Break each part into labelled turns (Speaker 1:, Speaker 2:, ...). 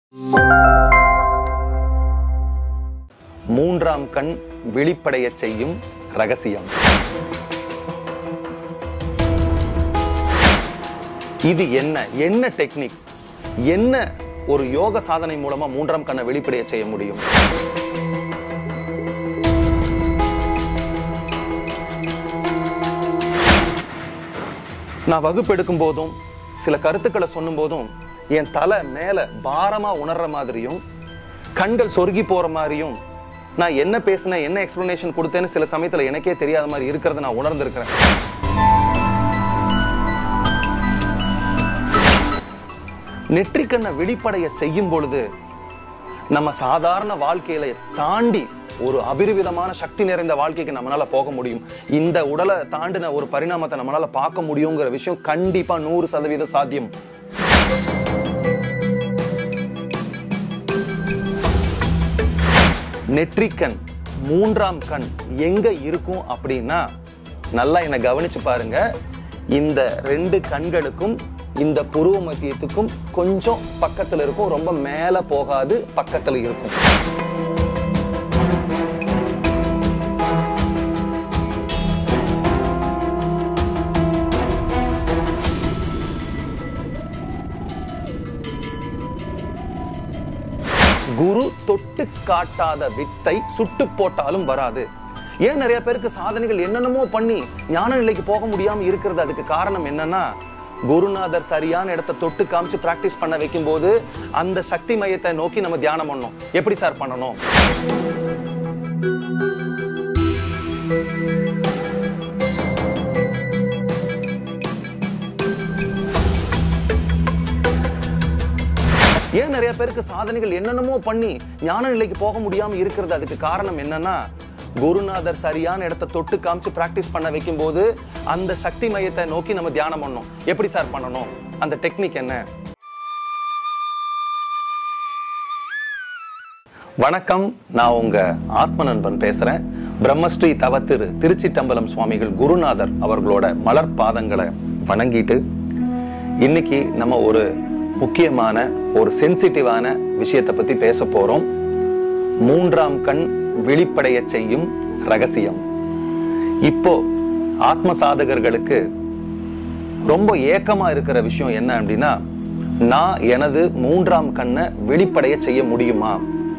Speaker 1: மூன்றாம் கண் விழிப்படைய செய்யும் ரகசியம். இது என்ன டெக்னிக், என்ன ஒரு யோக சாதனை மூலமா மூன்றாம் கண்ணை வெளிப்படைய செய்ய முடியும்? நான் வகுப்பு எடுக்கும் போதும் சில கருத்துக்களை சொல்லும் போதும் என் தலை மேல பாரமா உணர்ற மாதிரியும் கண்கள் சொருகி போற மாதிரியும் நான் என்ன பேசினேன், என்ன எக்ஸ்பிளனேஷன் கொடுத்தேன்னு சில சமயத்துல எனக்கே தெரியாத மாதிரி இருக்கிறத நான் உணர்ந்திருக்கிறேன். நெற்றிக்கண்ணை வெளிப்படைய செய்யும் பொழுது நம்ம சாதாரண வாழ்க்கையில தாண்டி ஒரு அபிரிவிதமான சக்தி நிறைந்த வாழ்க்கைக்கு நம்மளால போக முடியும். இந்த உடலை தாண்டின ஒரு பரிணாமத்தை நம்மளால பார்க்க முடியுங்கிற விஷயம் கண்டிப்பா 100% சாத்தியம். நெற்றிக்கண், மூன்றாம் கண் எங்க இருக்கும் அப்படின்னா, நல்லா என்னை கவனிச்சு பாருங்க. இந்த 2 கண்களுக்கும் இந்த புருவ மத்தியத்துக்கும் கொஞ்சம் பக்கத்துல இருக்கும், ரொம்ப மேல போகாது, பக்கத்துல இருக்கும். குரு தொட்டு காட்டாத வித்தை சுட்டு போட்டாலும் வராது. ஏன் நிறைய பேருக்கு சாதனைகள் என்னென்னமோ பண்ணி ஞான நிலைக்கு போக முடியாம இருக்கிறது? அதுக்கு காரணம் என்னன்னா, குருநாதர் சரியான இடத்தை தொட்டு காமிச்சு பிராக்டிஸ் பண்ண வைக்கும் போது அந்த சக்தி மையத்தை நோக்கி நம்ம தியானம் பண்ணணும். எப்படி சார் பண்ணணும்? ஏன் நிறைய பேருக்கு சாதனைகள் என்னென்னமோ பண்ணி ஞான நிலைக்கு போக முடியாம இருக்கிறது? அதுக்கு காரணம் என்னன்னா, குருநாதர் சரியான இடத்தை தொட்டு காமிச்சு பிராக்டிஸ் பண்ண வைக்கும் போது அந்த சக்தி மையத்தை நோக்கி நம்ம தியானம் பண்ணணும். எப்படி சார் பண்ணணும்? அந்த டெக்னிக் என்ன? வணக்கம், நான் உங்க ஆத்ம நண்பன் பேசுறேன். பிரம்மஸ்ரீ தவத்திரு திருச்சிட்டம்பலம் சுவாமிகள் குருநாதர் அவர்களோட மலர் பாதங்களை வணங்கிட்டு இன்னைக்கு நம்ம ஒரு முக்கியமான ஒரு சென்சிட்டிவான விஷயத்தை பத்தி பேச போறோம். மூன்றாம் கண் வெளிப்படைய செய்யும் ரகசியம். இப்போ ஆத்ம சாதகர்களுக்கு ரொம்ப ஏக்கமா இருக்கிற விஷயம் என்ன அப்படின்னா, நான் எனது மூன்றாம் கண்ணை வெளிப்படைய செய்ய முடியுமா?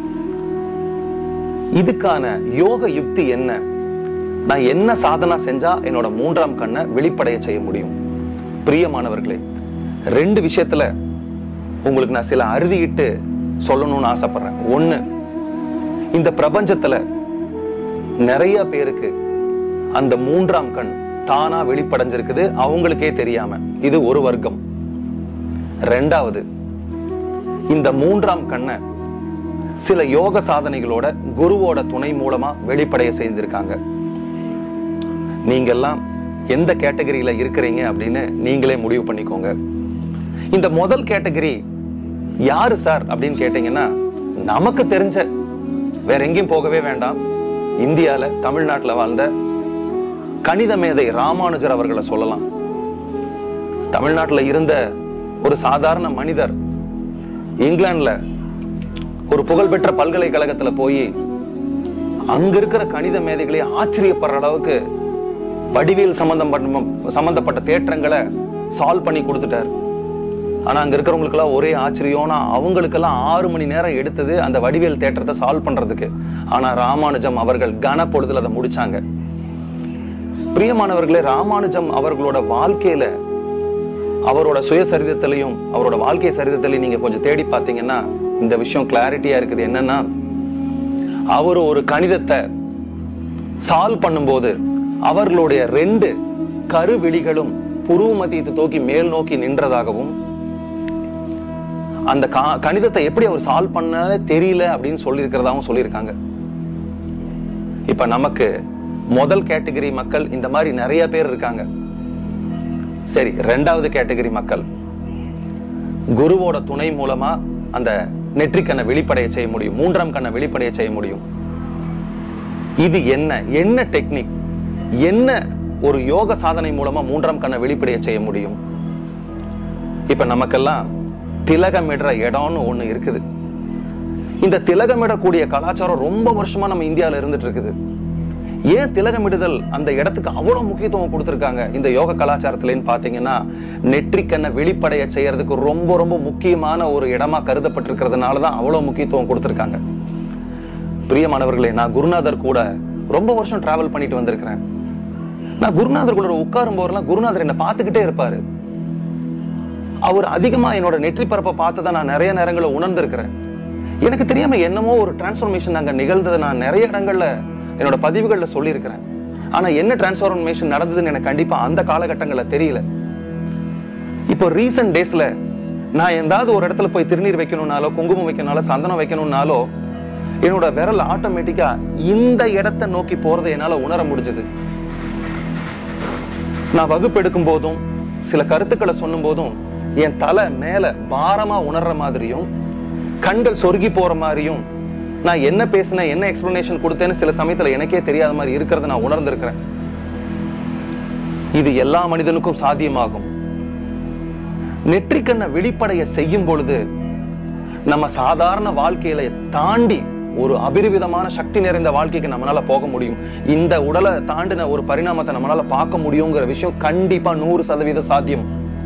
Speaker 1: இதுக்கான யோக யுக்தி என்ன? நான் என்ன சாதனா செஞ்சா என்னோட மூன்றாம் கண்ணை வெளிப்படைய செய்ய முடியும்? பிரியமானவர்களே, 2 விஷயத்துல உங்களுக்கு நான் சில அறுதியிட்டு சொல்லணும்னு ஆசைப்படுறேன். 1, இந்த பிரபஞ்சத்துல நிறைய பேருக்கு அந்த மூன்றாம் கண் தானா வெளிப்படைஞ்சிருக்குது, அவங்களுக்கே தெரியாம. இது ஒரு வர்க்கம். 2வது, இந்த மூன்றாம் கண்ணை சில யோக சாதனைகளோட குருவோட துணை மூலமா வெளிப்படைய செய்திருக்காங்க. நீங்கெல்லாம் எந்த கேட்டகரியில இருக்கிறீங்க அப்படின்னு நீங்களே முடிவு பண்ணிக்கோங்க. இந்த முதல் கேட்டகரி யாரு சார் அப்படின்னு கேட்டீங்கன்னா, நமக்கு தெரிஞ்ச, வேற எங்கேயும் போகவே வேண்டாம், இந்தியால தமிழ்நாட்டுல வாழ்ந்த கணித மேதை ராமானுஜர் அவர்களை சொல்லலாம். தமிழ்நாட்டுல இருந்த ஒரு சாதாரண மனிதர் இங்கிலாந்துல ஒரு புகழ்பெற்ற பல்கலைக்கழகத்துல போய் அங்க இருக்கிற கணித மேதைகளை ஆச்சரியப்படுற அளவுக்கு வடிவியல் சம்பந்தப்பட்ட தேற்றங்களை சால்வ் பண்ணி கொடுத்துட்டார். ஆனா அங்க இருக்கிறவங்களுக்கெல்லாம் ஒரே ஆச்சரியம்னா, அவங்களுக்கெல்லாம் 6 மணி நேரம் எடுத்தது அந்த வடிவியல் தேற்றத்தை சால்வ் பண்றதுக்கு. ஆனா ராமானுஜம் அவர்கள் கன பொழுதுல அதை முடிச்சாங்க. பிரியமானவர்களே, ராமானுஜம் அவர்களோட வாழ்க்கையில, அவரோட சுயசரிதத்திலையும் அவரோட வாழ்க்கை சரிதத்திலையும் நீங்க கொஞ்சம் தேடி பார்த்தீங்கன்னா இந்த விஷயம் கிளாரிட்டியா இருக்குது. என்னன்னா, அவர் ஒரு கணிதத்தை சால்வ் பண்ணும்போது அவர்களுடைய 2 கருவிழிகளும் புருவ மத்தியத்தை தூக்கி மேல் நோக்கி நின்றதாகவும், அந்த கணிதத்தை எப்படி அவர் சால்வ் பண்ண தெரியல அப்படின்னு சொல்லியிருக்கிறதாவும் சொல்லியிருக்காங்க. இப்ப நமக்கு முதல் கேட்டகரி மக்கள் இந்த மாதிரி நிறைய பேர் இருக்காங்க. சரி, 2வது கேட்டகரி மக்கள் குருவோட துணை மூலமா அந்த நெற்றிக்கண்ணை வெளிப்படைய செய்ய முடியும், மூன்றாம் கண்ணை வெளிப்படைய செய்ய முடியும். இது என்ன டெக்னிக், என்ன ஒரு யோக சாதனை மூலமா மூன்றாம் கண்ணை வெளிப்படைய செய்ய முடியும்? இப்ப நமக்கெல்லாம் திலகமிடுற இடம்னு ஒண்ணு இருக்குது. இந்த திலகமிடக்கூடிய கலாச்சாரம் ரொம்ப வருஷமா நம்ம இந்தியாவில இருந்துட்டு இருக்குது. ஏன் திலகமிடுதல் அந்த இடத்துக்கு அவ்வளவு முக்கியத்துவம் கொடுத்திருக்காங்க இந்த யோக கலாச்சாரத்துலன்னு பாத்தீங்கன்னா, நெற்றிக்கண்ணை வெளிப்படைய செய்யறதுக்கு ரொம்ப ரொம்ப முக்கியமான ஒரு இடமா கருதப்பட்டிருக்கிறதுனாலதான் அவ்வளவு முக்கியத்துவம் கொடுத்திருக்காங்க. பிரியமானவர்களே, நான் குருநாதர் கூட ரொம்ப வருஷம் டிராவல் பண்ணிட்டு வந்திருக்கிறேன். நான் குருநாதர் கூட உட்காரும் போதெல்லாம் குருநாதர் என்னை பார்த்துக்கிட்டே இருப்பாரு. அவர் அதிகமா என்னோட நெற்றி பரப்பை பார்த்துதான் நான் நிறைய நேரங்களை உணர்ந்திருக்கிறேன். எனக்கு தெரியாம என்னமோ ஒரு டிரான்ஸ்ஃபர்மேஷன் அங்க நிகழ்ந்ததை நான் நிறைய இடங்கள்ல என்னோட பதிவுகள்ல சொல்லியிருக்கிறேன். ஆனா என்ன டிரான்ஸ்ஃபர்மேஷன் நடந்ததுன்னு எனக்கு கண்டிப்பா அந்த காலகட்டங்கள்ல தெரியல. இப்போ ரீசன்ட் டேஸ்ல நான் எந்தாவது ஒரு இடத்துல போய் திருநீர் வைக்கணும்னாலோ, குங்குமம் வைக்கணும்னாலோ, சந்தனம் வைக்கணும்னாலோ என்னோட விரல் ஆட்டோமேட்டிக்கா இந்த இடத்தை நோக்கி போறதை என்னால உணர முடிஞ்சது. நான் வகுப்பு எடுக்கும் போதும் சில கருத்துக்களை சொல்லும் போதும் என் தலை மேல பாரமா உணர்ற மாதிரியும், கண்கள் சொருகி போற மாதிரியும், நான் என்ன பேசினேன், என்ன எக்ஸ்பிளனேஷன் கொடுத்தேன்னு சில சமயத்துல எனக்கே தெரியாத மாதிரி இருக்கிறத நான் உணர்ந்திருக்கிறேன். இது எல்லா மனிதனுக்கும் சாத்தியமாகும். நெற்றிக்கண்ணை வெளிப்படைய செய்யும் பொழுது நம்ம சாதாரண வாழ்க்கையில தாண்டி ஒரு அபிரிவிதமான சக்தி நிறைந்த வாழ்க்கைக்கு நம்மளால போக முடியும். இந்த உடலை தாண்டின ஒரு பரிணாமத்தை நம்மளால பார்க்க முடியுங்கிற விஷயம் கண்டிப்பா 100% சாத்தியம்.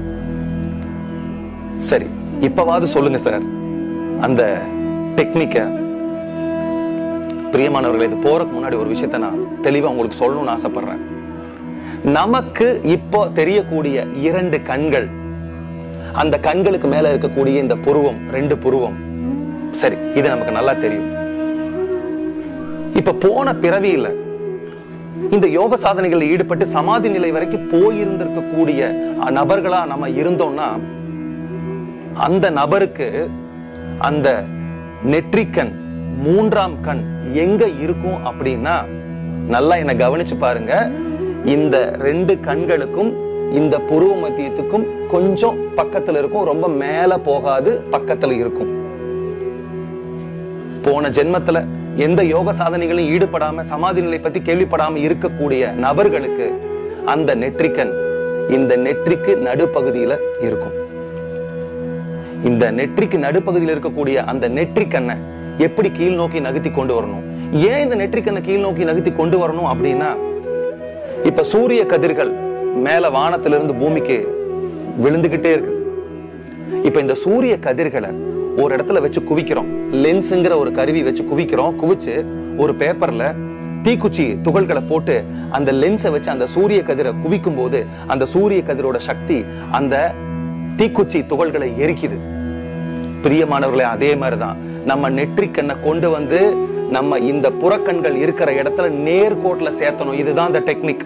Speaker 1: சரி, இப்பவாது சொல்லுங்க சார் அந்த டெக்னிக்க. பிரியமானவர்களே, இது போறதுக்கு முன்னாடி ஒரு விஷயத்த நான் தெளிவா உங்களுக்கு சொல்லணும்னு ஆசைப்படுறேன். நமக்கு இப்போ தெரியக்கூடிய 2 கண்கள், அந்த கண்களுக்கு மேல இருக்கக்கூடிய இந்த புருவம், 2 புருவம், சரி, இது நமக்கு நல்லா தெரியும். இப்ப போன பிறவியில இந்த யோக சாதனைகளில் ஈடுபட்டு சமாதி நிலை வரைக்கும் போயிருந்திருக்கக்கூடிய நபர்களா நம்ம இருந்தோம்னா, அந்த நபருக்கு அந்த நெற்றிக்கண், 3ஆம் கண் எங்க இருக்கும் அப்படின்னா, நல்லா என்ன கவனிச்சு பாருங்க, இந்த 2 கண்களுக்கும் இந்த புருவ மத்தியத்துக்கும் கொஞ்சம் பக்கத்துல இருக்கும், ரொம்ப மேல போகாது, பக்கத்துல இருக்கும். போன ஜென்மத்துல எந்த யோக சாதனைகளையும் ஈடுபடாம சமாதி நிலை பத்தி கேள்விப்படாம இருக்கக்கூடிய நபர்களுக்கு அந்த நெற்றிக்கண் இந்த நெற்றிக்கு நடுப்பகுதியில இருக்கும். இந்த நெற்றிக்கு நடுப்பகுதியில் இருக்கக்கூடிய அந்த நெற்றிக்கண்ணை எப்படி கீழ் நோக்கி நகர்த்தி கொண்டு வரணும்? ஏன் இந்த நெற்றிக்கண்ணை கீழ் நோக்கி நகர்த்தி கொண்டு வரணும் அப்படின்னா, இப்ப சூரிய கதிர்கள் மேல வானத்திலிருந்து பூமிக்கு விழுந்துகிட்டே இருக்கு. இப்ப இந்த சூரிய கதிர்களை ஒரு இடத்துல வச்சு குவிக்கிறோம், லென்ஸ்ங்கிற ஒரு கருவி வச்சு குவிக்கிறோம். குவிச்சு ஒரு பேப்பர்ல தீக்குச்சி துகள்களை போட்டு அந்த லென்ஸை வச்சு அந்த சூரிய கதிரை குவிக்கும் போது அந்த சூரிய கதிரோட சக்தி அந்த தீக்குச்சி துகள்களை எரிக்குது. பிரியமானவர்களே, அதே மாதிரிதான் நம்ம நெற்றிக்கண்ணை கொண்டு வந்து நம்ம இந்த புறக்கண்கள் இருக்கிற இடத்துல நேர்கோட்டுல சேர்த்தணும். இதுதான் இந்த டெக்னிக்.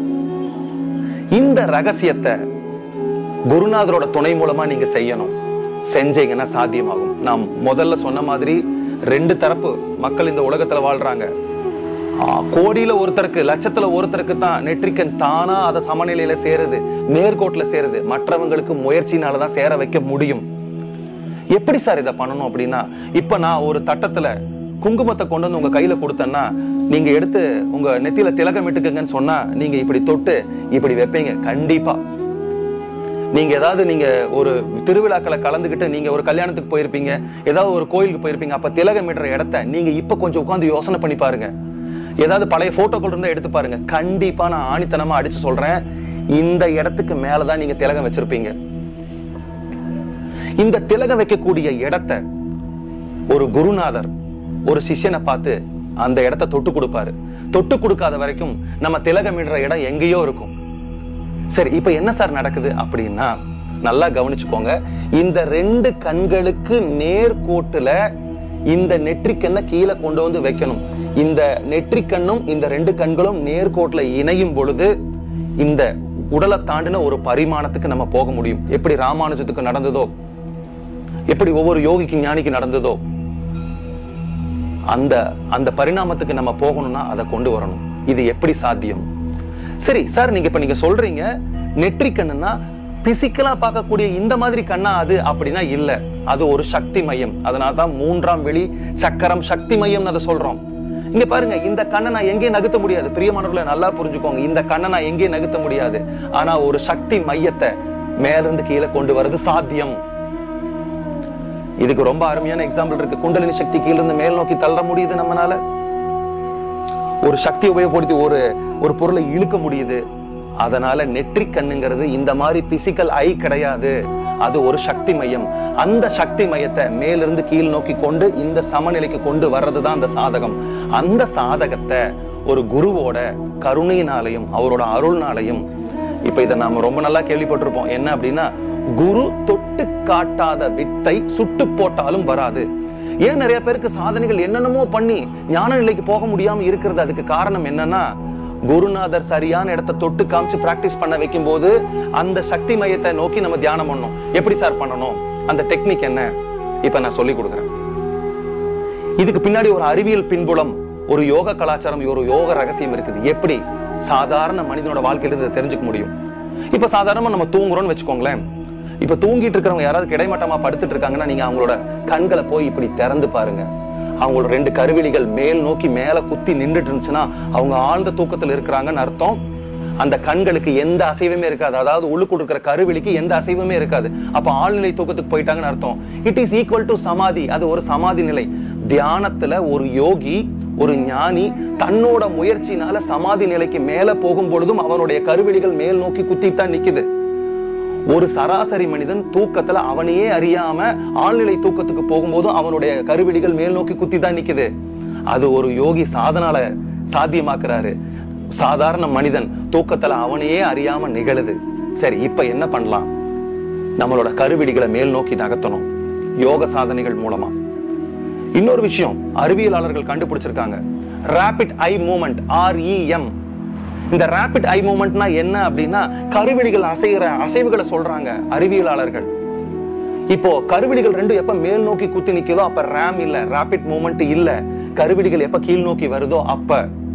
Speaker 1: இந்த ரகசியத்தை குருநாதரோட துணை மூலமா நீங்க செய்யணும். செஞ்சீங்கன்னா சாத்தியமாகும். நான் முதல்ல சொன்ன மாதிரி 2 தரப்பு மக்கள் இந்த உலகத்துல வாழ்றாங்க. கோடியில ஒருத்தருக்கு, லட்சத்துல ஒருத்தருக்கு தான் நெற்றிக்கண் தானா அதை சமநிலையில சேருது, நேர்கோட்டுல சேருது. மற்றவங்களுக்கு முயற்சினாலதான் சேர வைக்க முடியும். எப்படி சார் இதை பண்ணணும் அப்படின்னா, இப்ப நான் ஒரு தட்டத்துல குங்குமத்தை கொண்டு வந்து உங்க கையில கொடுத்தேன்னா, நீங்க எடுத்து உங்க நெத்தியில திலகம் இட்டுக்குங்கன்னு சொன்னா நீங்க இப்படி தொட்டு இப்படி வைப்பீங்க. கண்டிப்பா நீங்க ஏதாவது நீங்க ஒரு திருவிழாக்களை கலந்துகிட்டு நீங்க ஒரு கல்யாணத்துக்கு போயிருப்பீங்க, ஏதாவது ஒரு கோயிலுக்கு போயிருப்பீங்க. அப்ப திலகம் இடுற இடத்த நீங்க இப்ப கொஞ்சம் உட்காந்து யோசனை பண்ணி பாருங்க. ஏதாவது பழைய போட்டோக்கள் இருந்தா எடுத்து பாருங்க. கண்டிப்பா நான் ஆணித்தனமா அடிச்சு சொல்றேன், இந்த இடத்துக்கு மேலதான் நீங்க திலகம் வச்சிருப்பீங்க. இந்த திலகம் வைக்கக்கூடிய இடத்த ஒரு குருநாதர் ஒரு சிஷ்யனை பார்த்து அந்த இடத்தை தொட்டு கொடுப்பாரு. தொட்டு கொடுக்காத வரைக்கும் நம்ம திலகம் இடுற இடம் எங்கேயோ இருக்கும். சரி, இப்ப என்ன சார் நடக்குது அப்படின்னா, நல்லா கவனிச்சுக்கோங்க. இந்த 2 கண்களுக்கு நேர்கோட்டுல இந்த நெற்றிக்கண்ணை கீழே கொண்டு வந்து வைக்கணும். இந்த நெற்றிக்கண்ணும் இந்த 2 கண்களும் நேர்கோட்டுல இணையும் பொழுது இந்த உடலை தாண்டின ஒரு பரிமாணத்துக்கு நம்ம போக முடியும். எப்படி ராமானுஜத்துக்கு நடந்ததோ, எப்படி ஒவ்வொரு யோகிக்கு ஞானிக்கு நடந்ததோ, அந்த பரிணாமத்துக்கு நம்ம போகணும்னா அதை கொண்டு வரணும். இது எப்படி சாத்தியம்? சரி சார், நீங்க சொல்றீங்க நெற்றிக்கண்ணுன்னா பிசிக்கலா பார்க்கக்கூடிய இந்த மாதிரி கண்ணா அது அப்படின்னா இல்ல, அது ஒரு சக்தி மையம். அதனால்தான் 3ஆம் வெளி சக்கரம் சக்தி மையம் அதை சொல்றோம். இங்க பாருங்க, இந்த கண்ணை நான் எங்கேயும் நகர்த்த முடியாது. பிரியமானவர்களை நல்லா புரிஞ்சுக்கோங்க, இந்த கண்ணை நான் எங்கேயும் நகர்த்த முடியாது. ஆனா ஒரு சக்தி மையத்தை மேலிருந்து கீழே கொண்டு வர்றது சாத்தியம். இதுக்கு ரொம்ப அருமையான எக்ஸாம்பிள் இருக்கு. குண்டலினி சக்தி கீழ இருந்து மேல் நோக்கி தள்ள முடியுது நம்மனால. ஒரு சக்தி உபயோகப்படுத்தி ஒரு பொருளை இழுக்க முடியுது. அதனால நெற்றிக் கண்ணுங்கிறது இந்த மாதிரி பிசிக்கல் ஐ கிடையாது, அது ஒரு சக்தி மையம். அந்த சக்தி மையத்தை மேலிருந்து கீழ் நோக்கி கொண்டு இந்த சமநிலைக்கு கொண்டு வர்றதுதான் அந்த சாதகம். அந்த சாதகத்தை ஒரு குருவோட கருணையினாலையும் அவரோட அருள்னாலையும், இப்ப இதை நாம ரொம்ப நல்லா கேள்விப்பட்டிருப்போம். என்ன அப்படின்னா, குரு தொட்டு காட்டாத வித்தை சுட்டு போட்டாலும் வராது. ஏன் நிறைய பேருக்கு சாதனைகள் என்னென்னமோ பண்ணி ஞான நிலைக்கு போக முடியாம இருக்கிறது? அதுக்கு காரணம் என்னன்னா, குருநாதர் சரியான இடத்தை தொட்டு காமிச்சு பிராக்டிஸ் பண்ண வைக்கும் போது அந்த சக்தி மையத்தை நோக்கி நம்ம தியானம் பண்ணணும். எப்படி சார் பண்ணணும்? அந்த டெக்னிக் என்ன? இப்ப நான் சொல்லி கொடுக்குறேன். இதுக்கு பின்னாடி ஒரு அறிவியல் பின்புலம், ஒரு யோக கலாச்சாரம், ஒரு யோக ரகசியம் இருக்குது. எப்படி சாதாரண மனிதனோட வாழ்க்கையில இதை தெரிஞ்சுக்க முடியும்? இப்ப சாதாரணமா நம்ம தூங்குறோம்னு வச்சுக்கோங்களேன். இப்ப தூங்கிட்டு இருக்கிறவங்க யாராவது கிடைமட்டமா படுத்துட்டு இருக்காங்கன்னா, நீங்க அவங்களோட கண்களை போய் இப்படி திறந்து பாருங்க. அவங்களோட 2 கருவிழிகள் மேல் நோக்கி மேல குத்தி நின்றுட்டு இருந்துச்சுன்னா அவங்க ஆழ்ந்த தூக்கத்துல இருக்கிறாங்கன்னு அர்த்தம். அந்த கண்களுக்கு எந்த அசைவுமே இருக்காது, அதாவது உள்ளுக்குள்ள இருக்கிற கருவிழிக்கு எந்த அசைவுமே இருக்காது. அப்ப ஆழ்நிலை தூக்கத்துக்கு போயிட்டாங்கன்னு அர்த்தம். இட் இஸ் ஈக்குவல் டு சமாதி. அது ஒரு சமாதி நிலை. தியானத்துல ஒரு யோகி, ஒரு ஞானி தன்னோட முயற்சினால சமாதி நிலைக்கு மேல போகும் பொழுதும் அவனுடைய கருவிழிகள் மேல் நோக்கி குத்தித்தான் நிக்குது. ஒரு சராசரி மனிதன் தூக்கத்துல அவனையே அறியாம ஆழ்நிலை தூக்கத்துக்கு போகும்போதும் அவனுடைய கருவிழிகள் மேல் நோக்கி குத்தி தான் நிக்குது. அது ஒரு யோகி சாதனால சாத்தியமாக்குறாரு. சாதாரண மனிதன் தூக்கத்துல அவனையே அறியாம நிகழுது. சரி, இப்ப என்ன பண்ணலாம்? நம்மளோட கருவிழிகளை மேல் நோக்கி நகர்த்தணும் யோக சாதனைகள் மூலமா. இன்னொரு விஷயம் அறிவியலாளர்கள் கண்டுபிடிச்சிருக்காங்க, ரேபிட் ஐ மூவ்மெண்ட், REM. இந்த ரேபிட் ஐ மூவ்மெண்ட்னா என்ன அப்படின்னா, கருவிழிகள் அசைகிற அசைவுகளை சொல்றாங்க அறிவியலாளர்கள். இப்போ கருவிழிகள் 2 எப்ப மேல் நோக்கி குத்தி நிக்குதோ அப்ப ரேம் இல்ல, ரேபிட் மூவ்மெண்ட் இல்ல. கருவிழிகள் எப்ப கீழ் நோக்கி வருதோ அப்ப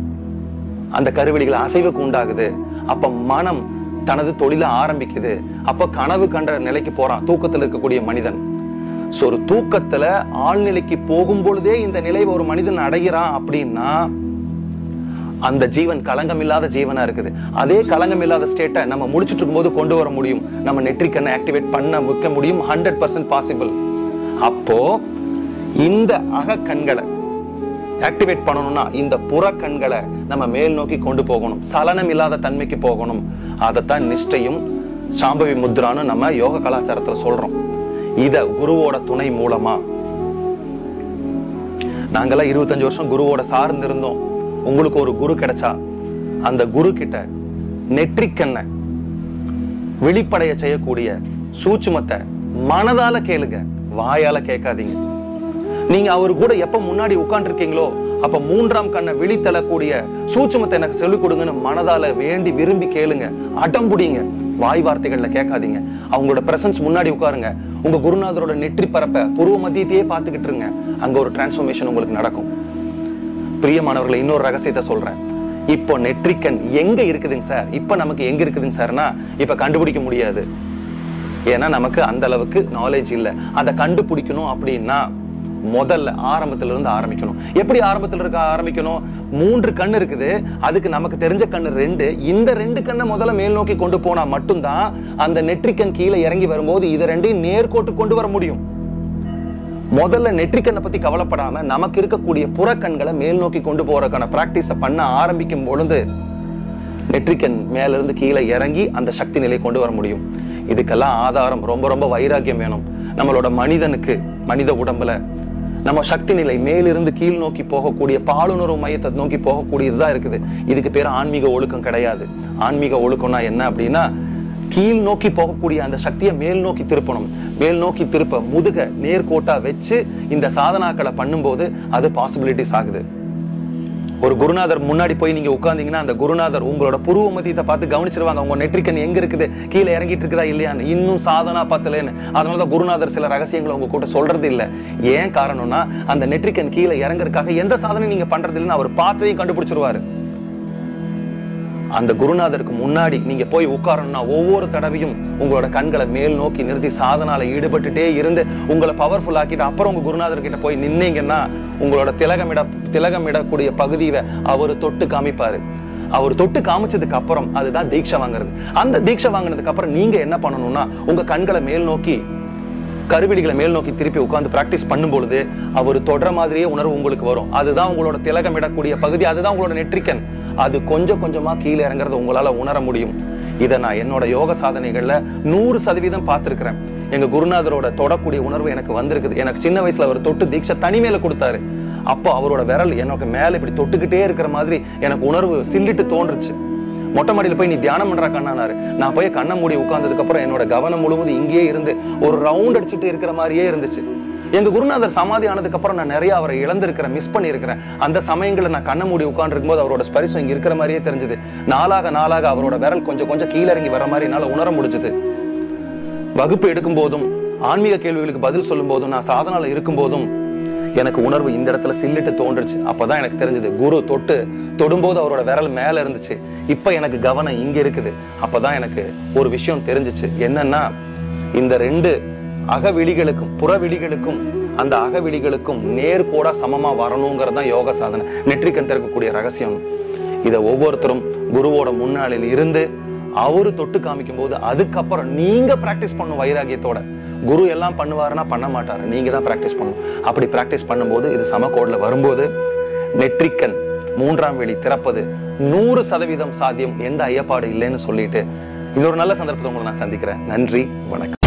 Speaker 1: அந்த கருவிழிகள் அசைவுக்கு உண்டாகுது. அப்ப மனம் தனது தொழிலை ஆரம்பிக்குது. அப்ப கனவு கண்ட நிலைக்கு போறான் தூக்கத்தில் இருக்கக்கூடிய மனிதன். ஒரு தூக்கத்துல ஆழ்நிலைக்கு போகும் பொழுதே இந்த நிலையை ஒரு மனிதன் அடைகிறான் அப்படின்னா அந்த ஜீவன் களங்கம் இல்லாத ஜீவனா இருக்குது. அதே களங்கம் இல்லாத ஸ்டேட்டை நம்ம முடிச்சுட்டு இருக்கும்போது கொண்டு வர முடியும். நம்ம நெற்றிக்கண்ணை ஆக்டிவேட் பண்ண வைக்க முடியும். 100% பாசிபிள். அப்போ இந்த அக கண்களை ஆக்டிவேட் பண்ணணும்னா இந்த புற கண்களை நம்ம மேல் நோக்கி கொண்டு போகணும். சலனம் இல்லாத தன்மைக்கு போகணும். அதைத்தான் நிஷ்டையும் சாம்பவி முத்ரான்னு நம்ம யோக கலாச்சாரத்துல சொல்றோம். இத குருவோட துணை மூலமா நாங்கெல்லாம் 25 வருஷம் குருவோட சார்ந்து இருந்தோம். உங்களுக்கு ஒரு குரு கிடைச்சா அந்த குரு கிட்ட நெற்றிக்கண்ணை வெளிப்படைய செய்யக்கூடிய சூட்சுமத்தை மனதால கேளுங்க, வாயால கேட்காதீங்க. நீங்க அவரு கூட எப்ப முன்னாடி உட்கார்ந்து இருக்கீங்களோ அப்ப 3ஆம் கண்ணை விழித்தளக்கூடிய சூட்சுமத்தை எனக்கு சொல்லிக் கொடுங்கன்னு மனதால வேண்டி விரும்பி கேளுங்க. அடம்புடிங்க, வாய் வார்த்தைகள்ல கேட்காதீங்க. அவங்களோட பிரசன்ஸ் முன்னாடி உட்காருங்க. உங்க குருநாதரோட நெற்றி பரப்ப புருவ மத்தியத்தையே பார்த்துக்கிட்டு இருங்க. அங்க ஒரு டிரான்ஸ்ஃபர்மேஷன் உங்களுக்கு நடக்கும். பிரியமானவர்களை, இன்னொரு ரகசியத்தை சொல்றேன். இப்போ நெற்றிக்கண் எங்க இருக்குதுங்க சார்? இப்ப நமக்கு எங்க இருக்குதுங்க சார்னா இப்ப கண்டுபிடிக்க முடியாது. ஏன்னா நமக்கு அந்த அளவுக்கு நாலேஜ் இல்லை. அதை கண்டுபிடிக்கணும் அப்படின்னா முதல்ல ஆரம்பத்துல இருந்து ஆரம்பிக்கணும். எப்படி ஆரம்பத்துல இருக்க ஆரம்பிக்கணும்? 3 கண் இருக்குது, அதுக்கு நமக்கு தெரிஞ்ச கண்ணு 2. இந்த 2 கண்ணை முதல்ல மேல் நோக்கி கொண்டு போனா மட்டும்தான் அந்த நெற்றிக்கண் கீழே இறங்கி வரும்போது இதை 2ஐயும் நேர்கோட்டு கொண்டு வர முடியும். முதல்ல நெற்றிக்கண்ணை பத்தி கவலைப்படாம நமக்கு இருக்கக்கூடிய புறக்கண்களை மேல் நோக்கி கொண்டு போறதுக்கான பிராக்டிஸை பண்ண ஆரம்பிக்கும் பொழுது நெற்றிக்கண் மேல இருந்து கீழே இறங்கி அந்த சக்தி நிலை கொண்டு வர முடியும். இதுக்கெல்லாம் ஆதாரம் ரொம்ப ரொம்ப வைராக்கியம் வேணும். நம்மளோட மனிதனுக்கு, மனித உடம்புல நம்ம சக்தி நிலை மேலிருந்து கீழ் நோக்கி போகக்கூடிய பாலுணர்வு மையத்தை நோக்கி போகக்கூடியதுதான் இருக்குது. இதுக்கு பேர் ஆன்மீக ஒழுக்கம் கிடையாது. ஆன்மீக ஒழுக்கம்னா என்ன அப்படின்னா, கீழ் நோக்கி போகக்கூடிய அந்த சக்தியை மேல் நோக்கி திருப்பணும். மேல் நோக்கி திருப்ப முதுக நேர்கோட்டா வச்சு இந்த சாதனாக்களை பண்ணும்போது அது பாசிபிலிட்டிஸ் ஆகுது. ஒரு குருநாதர் முன்னாடி போய் நீங்க உட்கார்ந்தீங்கன்னா அந்த குருநாதர் உங்களோட புருவ மத்தியத்தை பார்த்து கவனிச்சிருவாங்க. உங்க நெற்றிக்கண் எங்க இருக்குது, கீழே இறங்கிட்டு இருக்குதா இல்லையான்னு. இன்னும் சாதனா பத்தலன்னு. அதனாலதான் குருநாதர் சில ரகசியங்களை உங்க கூட சொல்றது இல்லை. ஏன் காரணம்னா அந்த நெற்றிக்கண் கீழே இறங்குறதுக்காக எந்த சாதனை நீங்க பண்றது இல்லைன்னு அவர் பார்த்ததையும் கண்டுபிடிச்சிருவாரு. அந்த குருநாதருக்கு முன்னாடி நீங்க போய் உட்காரணும்னா ஒவ்வொரு தடவையும் உங்களோட கண்களை மேல் நோக்கி நிறுத்தி சாதனால ஈடுபட்டுட்டே இருந்து உங்களை பவர்ஃபுல் ஆக்கிட்டு அப்புறம் உங்க குருநாதர் கிட்ட போய் நின்னீங்கன்னா உங்களோட திலகமிடக்கூடிய பகுதியை அவர் தொட்டு காமிப்பாரு. அவர் தொட்டு காமிச்சதுக்கு அப்புறம் அதுதான் தீட்சை வாங்குறது. அந்த தீட்சை வாங்கினதுக்கு அப்புறம் நீங்க என்ன பண்ணணும்னா உங்க கண்களை மேல் நோக்கி கருவிழிகளை மேல் நோக்கி திருப்பி உட்கார்ந்து பிராக்டிஸ் பண்ணும்பொழுது அவர் தொடர மாதிரியே உணர்வு உங்களுக்கு வரும். அதுதான் உங்களோட திலகமிடக்கூடிய பகுதி, அதுதான் உங்களோட நெற்றிக்கண். அது கொஞ்சம் கொஞ்சமா கீழே இறங்குறத உங்களால உணர முடியும். இதை நான் என்னோட யோக சாதனைகள்ல 100% பார்த்திருக்கிறேன். எங்க குருநாதரோட தொடக்கூடிய உணர்வு எனக்கு வந்திருக்குது. எனக்கு சின்ன வயசுல அவர் தொட்டு தீட்சை தனிமையில கொடுத்தாரு. அப்போ அவரோட விரல் எனக்கு மேல இப்படி தொட்டுக்கிட்டே இருக்கிற மாதிரி எனக்கு உணர்வு சில்லிட்டு தோன்றுச்சு. மொட்டை மாடியில போய் நீ தியானம் பண்ற கண்ணானாரு. நான் போய் கண்ணை மூடி உட்கார்ந்ததுக்கு அப்புறம் என்னோட கவனம் முழுவதும் இங்கேயே இருந்து ஒரு ரவுண்ட் அடிச்சுட்டு இருக்கிற மாதிரியே இருந்துச்சு. எங்க குருநாதர் சமாதி ஆனதுக்கு அப்புறம் நான் நிறைய அவரை இழந்திருக்கிறேன், மிஸ் பண்ணியிருக்கிறேன். அந்த சமயங்களை நான் கண்ணை மூடி உட்கார்ந்து இருக்கும்போது அவரோட ஸ்பரிசம் இங்க இருக்கிற மாதிரியே தெரிஞ்சது. நாளாக அவரோட விரல் கொஞ்சம் கொஞ்சம் கீழே இறங்கி வர மாதிரி என்னால உணர முடிஞ்சது. வகுப்பு எடுக்கும் போதும், ஆன்மீக கேள்விகளுக்கு பதில் சொல்லும் போதும், நான் சாதனால இருக்கும் போதும் எனக்கு உணர்வு இந்த இடத்துல சில்லிட்டு தோன்றுச்சு. அப்பதான் எனக்கு தெரிஞ்சது, குரு தொடும்போது அவரோட விரல் மேல இருந்துச்சு. இப்ப எனக்கு கவனம் இங்க இருக்குது. அப்பதான் எனக்கு ஒரு விஷயம் தெரிஞ்சிச்சு. என்னன்னா, இந்த 2 அகவிழிகளுக்கும் புறவிழிகளுக்கும் அந்த அகவிழிகளுக்கும் நேர்கோடா சமமா வரணுங்கிறதான் யோக சாதனை, நெற்றிக்கண் திறக்கக்கூடிய ரகசியம். இதை ஒவ்வொருத்தரும் குருவோட முன்னாளில் இருந்து அவரு தொட்டு காமிக்கும் போது அதுக்கப்புறம் நீங்க பிராக்டிஸ் பண்ணும் வைராகியத்தோட. குரு எல்லாம் பண்ணுவாருன்னா பண்ண மாட்டாரு, நீங்க தான் பிராக்டிஸ் பண்ணணும். அப்படி பிராக்டிஸ் பண்ணும்போது இது சமகோட்ல வரும்போது நெற்றிக்கண் 3ஆம் விழி திறப்பது 100% சாத்தியம், எந்த ஐயப்பாடு இல்லைன்னு சொல்லிட்டு இன்னொரு நல்ல சந்தர்ப்பத்தை உங்களை நான் சந்திக்கிறேன். நன்றி, வணக்கம்.